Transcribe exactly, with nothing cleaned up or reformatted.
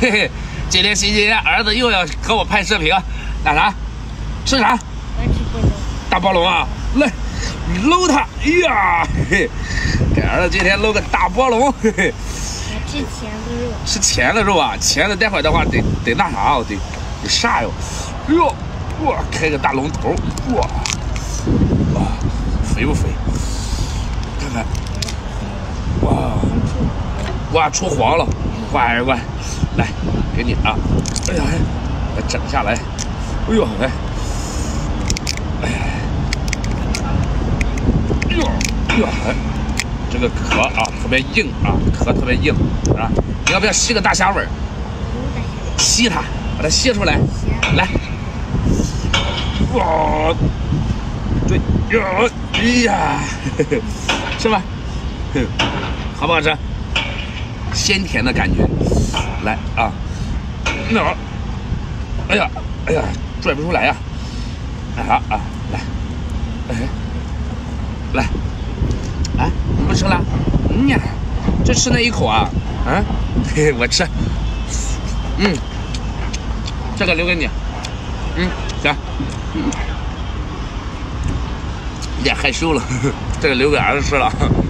嘿嘿，今天星期天，儿子又要和我拍视频，干啥？吃啥？ 我吃菠萝。 大暴龙啊，来搂它！哎呀，嘿嘿，给儿子今天搂个大暴龙，嘿嘿。 我吃钳子肉。 吃钳子肉啊，钳子待会儿的话得得那啥啊，得得啥哟？哎呦，哇，开个大龙头，哇哇，肥不肥？看看，哇哇，出黄了，乖乖，来，给你啊！哎呀，来整下来，哎呦，来，哎呀，哎呦，哎呦，哎，这个壳啊特别硬啊，壳特别硬啊，你要不要吸个大虾尾？吸它，把它吸出来，来，哇，对，哟，哎呀，呵呵吃吧，哼，好不好吃？鲜甜的感觉，来啊，那，哎呀，哎呀，拽不出来呀，啊啊，来，哎，来，啊，你不吃了？嗯呀，就吃那一口啊，啊，嘿嘿，我吃，嗯。这个留给你，嗯，行，嗯，有点害羞了，这个留给儿子吃了。